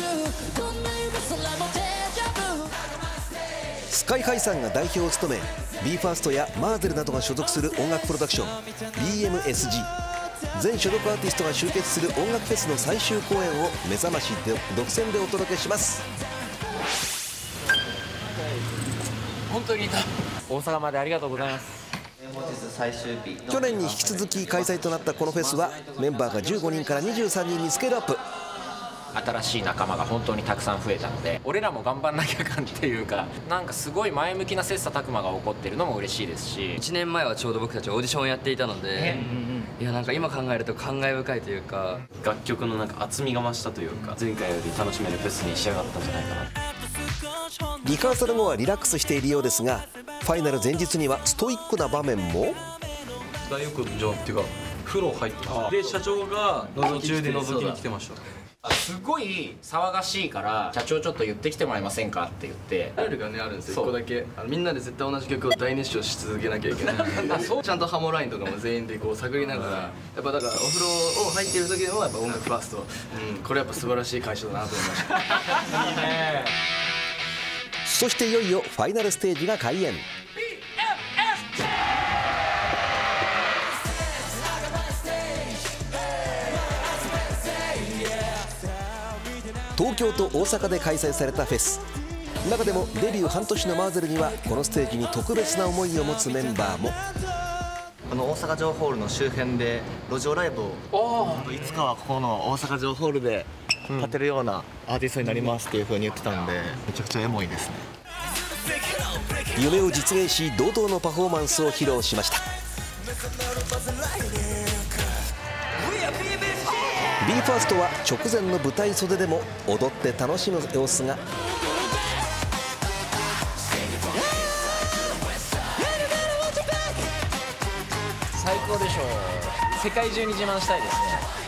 スカイハイさんが代表を務め BE:ＦIRST やマーゼルなどが所属する音楽プロダクション BMSG 全所属アーティストが集結する音楽フェスの最終公演を目覚ましで独占でお届けします。 本当にいた。大阪までありがとうございます。 去年に引き続き開催となったこのフェスはメンバーが15人から23人にスケールアップ。 新しい仲間が本当にたくさん増えたので、俺らも頑張んなきゃ感っていうか、なんかすごい前向きな切磋琢磨が起こってるのも嬉しいですし、 1年前はちょうど僕たちオーディションをやっていたので、いやなんか今考えると感慨深いというか、 楽曲のなんか厚みが増したというか、前回より楽しめるフェスに仕上がったんじゃないかな。 リハーサル後はリラックスしているようですが、ファイナル前日にはストイックな場面も。 大浴場っていうか風呂入ってました。で社長が途中で覗きに来てました。 すごい騒がしいから社長ちょっと言ってきてもらえませんかって言って、 ルールがねあるんですよ。1個だけみんなで絶対同じ曲を大熱唱し続けなきゃいけないちゃんとハモラインとかも全員でこう探りながら、やっぱだからお風呂を入ってる時でもやっぱ音楽ファースト、これやっぱ素晴らしい会社だなと思いましたいいね。 そしていよいよファイナルステージが開演。東京と大阪で開催されたフェス。中でもデビュー半年のマーゼルにはこのステージに特別な思いを持つメンバーも。 この大阪城ホールの周辺で路上ライブをいつかはここの大阪城ホールで立てるようなアーティストになりますっていう風に言ってたんで、めちゃくちゃエモいですね。 夢を実現し堂々のパフォーマンスを披露しました。BE:FIRST は直前の舞台袖でも踊って楽しむ様子が。 最高でしょう。世界中に自慢したいですね。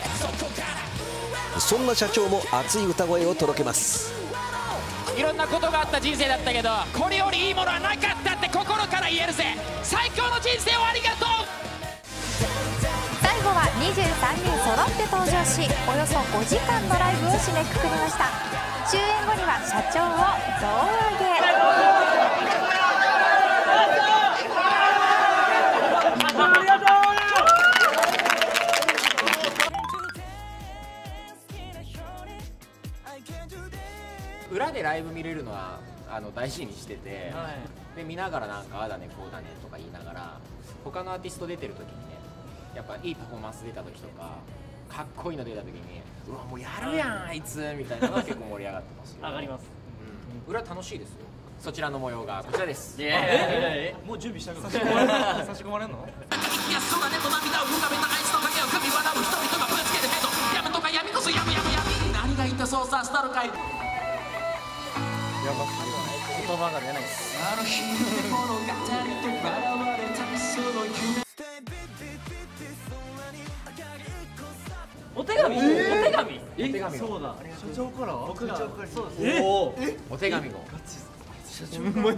そんな社長も熱い歌声を届けます。 いろんなことがあった人生だったけど、これよりいいものはなかったって心から言えるぜ。最高の人生をありがとう。 最後は23人揃って登場し、およそ5時間のライブを締めくくりました。終演後には社長を胴上げ。 裏でライブ見れるのは大事にしてて、で見ながらなんかああだねこうだねとか言いながら、他のアーティスト出てる時にね、やっぱいいパフォーマンス出た時とかかっこいいの出た時に、うわもうやるやんあいつみたいなのが結構盛り上がってますよ。 上がります。 裏楽しいですよ。そちらの模様がこちらです。 もう準備したから差し込まれんの？いや空でと涙を浮かべたあいつの影を噛み笑う人々がぶつけるヘド、やむとか闇こそやむやむやむ、何が言った操作したのかい。 言葉が出ないです。 お手紙？お手紙？ お手紙。 そうだ。社長から？僕が。そうです。 お手紙も。 社長から。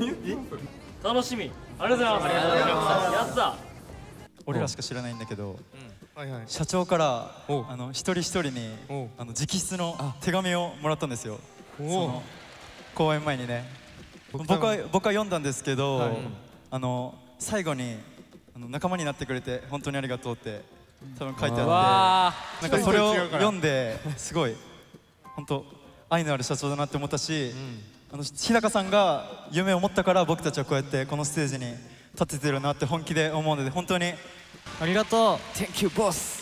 楽しみ。ありがとうございます。ありがとうございます。やった。 俺らしか知らないんだけど、社長から一人一人に直筆の手紙をもらったんですよ。その公演前にね。僕は読んだんですけど、最後に仲間になってくれて本当にありがとうって多分書いてあって、なんかそれを読んですごい本当愛のある社長だなって思ったし、日高さんが夢を持ったから僕たちはこうやってこのステージに立ててるなって本気で思うので、本当にありがとう。 Thank you boss。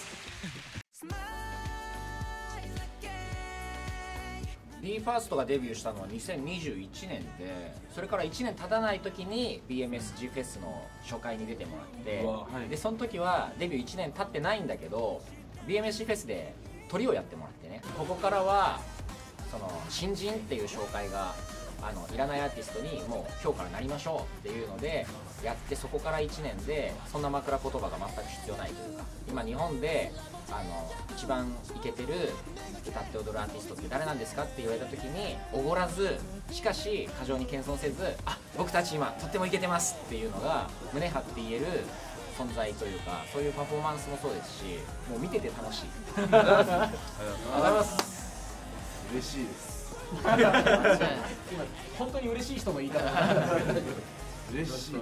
BE:FIRST がデビューしたのは2021年で、それから1年経たない時に BMSG フェスの初回に出てもらって、でその時はデビュー1年経ってないんだけど BMSG フェスでトリをやってもらってね、ここからはその新人っていう紹介がいらないアーティストにもう今日からなりましょうっていうのでやって、そこから1年でそんな枕言葉が全く必要ないというか、今日本で一番イケてる歌って踊るアーティストって誰なんですかって言われた時におごらず、しかし過剰に謙遜せず、あ、僕たち今とってもイケてますっていうのが胸張って言える存在というか、そういうパフォーマンスもそうですし、もう見てて楽しい。ありがとうございます。嬉しいです。 本当に嬉しい人の言い方。 嬉しい。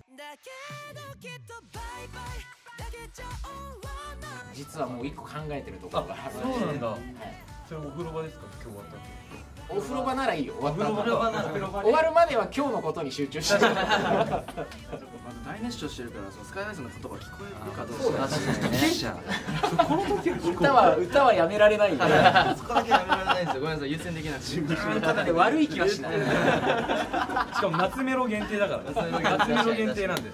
実はもう一個考えてるところがある。 そうなんだ。それお風呂場ですか？今日終わった後。 お風呂場ならいいよ。終わった後。 お風呂場なら終わるまでは今日のことに集中してる。 大熱唱してるからそのスカイアイスの言葉聞こえるかどうか。 そうだね。 この時歌はやめられないんで。 そこだけやめられないんですよ。ごめんなさい優先できなくて。 ただで悪い気はしない。 しかも夏メロ限定だから。夏メロ限定なんで。よいしょ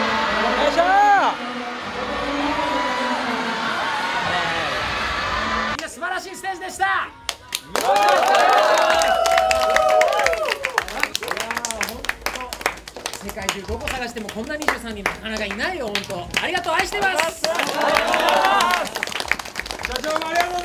みんな素晴らしいステージでした。世界中どこ探してもこんな23人なかなかいないよ。本当ありがとう。愛してます。 社長もありがとう。